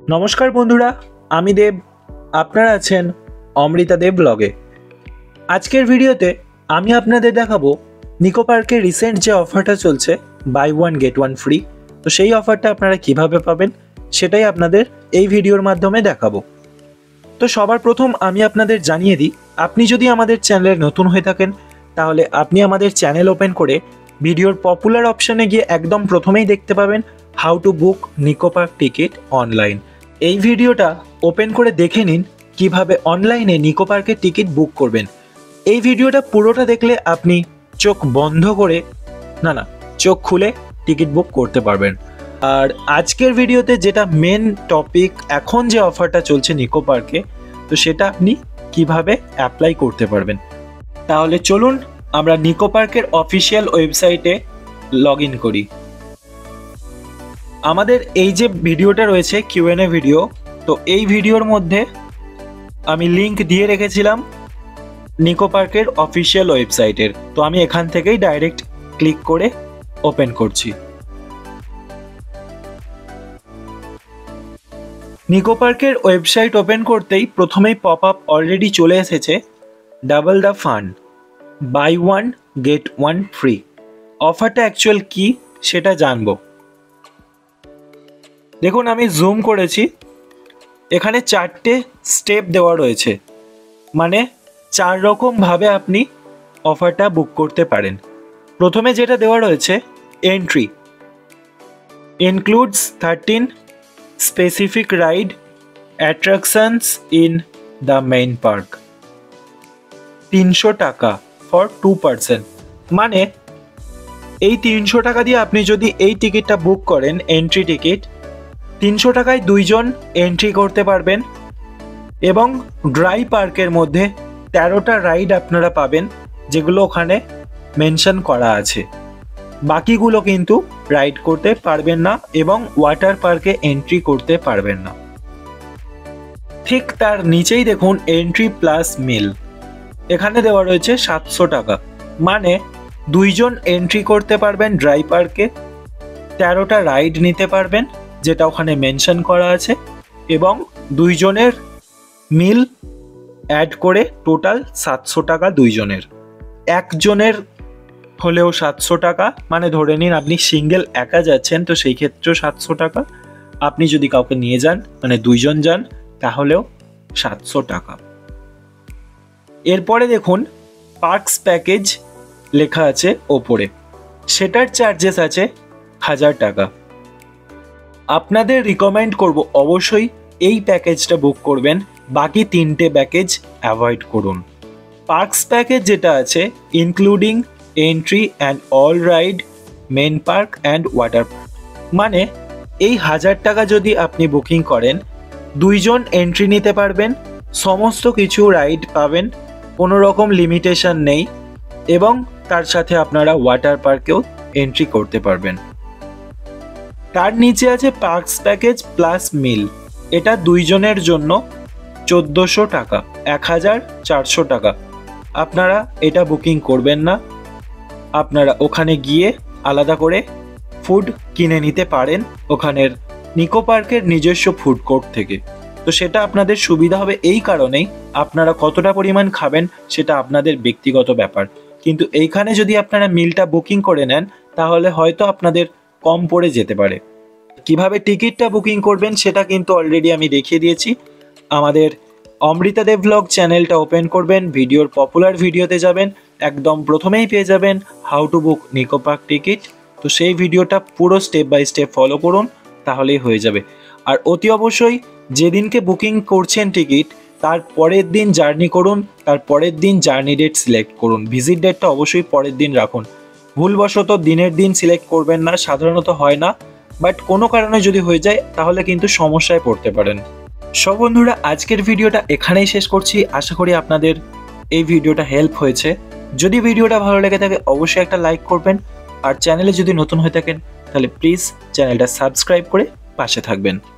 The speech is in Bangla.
নমস্কার বন্ধুরা, আমি দেব। আপনারা আছেন অমৃতা দেব ব্লগে। আজকের ভিডিওতে আমি আপনাদের দেখাবো নিকো পার্কের রিসেন্ট যে অফারটা চলছে, buy one get one free. তো সেই অফারটা আপনারা কিভাবে পাবেন সেটাই আপনাদের এই ভিডিওর মাধ্যমে দেখাবো। তো সবার প্রথম আমি আপনাদের জানিয়ে দিই, আপনি যদি আমাদের চ্যানেলে নতুন হয়ে থাকেন তাহলে আপনি আমাদের চ্যানেল ওপেন করে ভিডিওর পপুলার অপশানে গিয়ে একদম প্রথমেই দেখতে পাবেন how to book Nicco park ticket online. এই ভিডিওটা ওপেন করে দেখে নিন কিভাবে অনলাইনে নিকো পার্কের টিকিট বুক করবেন। এই ভিডিওটা পুরোটা দেখলে আপনি চোখ বন্ধ করে চোখ খুলে টিকিট বুক করতে পারবেন। আর আজকের ভিডিওতে যেটা মেন টপিক, এখন যে অফারটা চলছে নিকো পার্কে, তো সেটা আপনি কিভাবে অ্যাপ্লাই করতে পারবেন। তাহলে চলুন আমরা নিকো পার্কের অফিসিয়াল ওয়েবসাইটে লগ ইন করি। আমাদের এই যে ভিডিওটা রয়েছে কিউএনএ ভিডিও, তো এই ভিডিওর মধ্যে আমি লিংক দিয়ে রেখেছিলাম নিকো পার্কের অফিসিয়াল ওয়েবসাইটের। তো আমি এখান থেকেই ডাইরেক্ট ক্লিক করে ওপেন করছি। নিকো পার্কের ওয়েবসাইট ওপেন করতেই প্রথমেই পপ আপ অলরেডি চলে এসেছে, double the fun, buy one get one free. অফারটা অ্যাকচুয়াল কি সেটা জানবো। দেখুন আমি জুম করেছি, এখানে 4টে স্টেপ দেওয়া রয়েছে, মানে 4 রকমভাবে আপনি অফারটা বুক করতে পারেন। প্রথমে যেটা দেওয়া রয়েছে, entry includes 13 specific ride attractions in the main park, 300 টাকা ফর 2 পার্সন। মানে এই 300 টাকা দিয়ে আপনি যদি এই টিকিটটা বুক করেন, এন্ট্রি টিকিট, 300 টাকায় 2 জন এন্ট্রি করতে পারবেন এবং ড্রাই পার্কের মধ্যে 13টা রাইড আপনারা পাবেন, যেগুলো ওখানে মেনশন করা আছে। বাকিগুলো কিন্তু রাইড করতে পারবেন না এবং ওয়াটার পার্কে এন্ট্রি করতে পারবেন না। ঠিক তার নিচেই দেখুন এন্ট্রি প্লাস মিল, এখানে দেওয়া রয়েছে 700 টাকা। মানে 2 জন এন্ট্রি করতে পারবেন ড্রাই পার্কে, 13টা রাইড নিতে পারবেন যেটা ওখানে মেনশন করা আছে, এবং 2 জনের মিল অ্যাড করে টোটাল 700 টাকা 2 জনের। একজনের হলেও 700 টাকা, মানে ধরে নিন আপনি সিঙ্গেল একা যাচ্ছেন তো সেই ক্ষেত্রেও 700 টাকা। আপনি যদি কাউকে নিয়ে যান, মানে 2 জন যান, তাহলেও 700 টাকা। এরপরে দেখুন পার্কস প্যাকেজ লেখা আছে ওপরে, সেটার চার্জেস আছে 1000 টাকা। আপনাদের রিকমেন্ড করব অবশ্যই এই প্যাকেজটা বুক করবেন, বাকি 3টে প্যাকেজ অ্যাভয়েড করুন। পার্কস প্যাকেজ যেটা আছে, including entry and all ride main park and water park, মানে এই 1000 টাকা যদি আপনি বুকিং করেন, 2 জন এন্ট্রি নিতে পারবেন, সমস্ত কিছু রাইড পাবেন, কোনো রকম লিমিটেশন নেই, এবং তার সাথে আপনারা ওয়াটার পার্কেও এন্ট্রি করতে পারবেন। তার নিচে আছে পার্কস প্যাকেজ প্লাস মিল, এটা 2 জনের জন্য 1400 টাকা, 1400 টাকা। আপনারা এটা বুকিং করবেন না, আপনারা ওখানে গিয়ে আলাদা করে ফুড কিনে নিতে পারেন ওখানের নিকো পার্কের নিজস্ব ফুড কোর্ট থেকে। তো সেটা আপনাদের সুবিধা হবে এই কারণেই, আপনারা কতটা পরিমাণ খাবেন সেটা আপনাদের ব্যক্তিগত ব্যাপার। কিন্তু এইখানে যদি আপনারা মিলটা বুকিং করে নেন তাহলে হয়তো আপনাদের কম পড়ে যেতে পারে। কিভাবে টিকিটটা বুকিং করবেন সেটা কিন্তু অলরেডি আমি দেখিয়ে দিয়েছি। আমাদের অমৃতা দেব ব্লগ চ্যানেলটা ওপেন করবেন, ভিডিওর পপুলার ভিডিওতে যাবেন, একদম প্রথমেই পেয়ে যাবেন how to book Nicco park ticket. তো সেই ভিডিওটা পুরো স্টেপ বাই স্টেপ ফলো করুন, তাহলেই হয়ে যাবে। আর অতি অবশ্যই যেদিনকে বুকিং করছেন টিকিট, তার পরের দিন জার্নি করুন, তার পরের দিন জার্নি ডেট সিলেক্ট করুন। ভিজিট ডেটটা অবশ্যই পরের দিন রাখুন, ভুলবশত দিনের দিন সিলেক্ট করবেন না, সাধারণত হয় না, বাট কোনো কারণে যদি হয়ে যায় তাহলে কিন্তু সমস্যায় পড়তে পারেন। সব বন্ধুরা, আজকের ভিডিওটা এখানেই শেষ করছি। আশা করি আপনাদের এই ভিডিওটা হেল্প হয়েছে। যদি ভিডিওটা ভালো লেগে থাকে অবশ্যই একটা লাইক করবেন, আর চ্যানেলে যদি নতুন হয়ে থাকেন তাহলে প্লিজ চ্যানেলটা সাবস্ক্রাইব করে পাশে থাকবেন।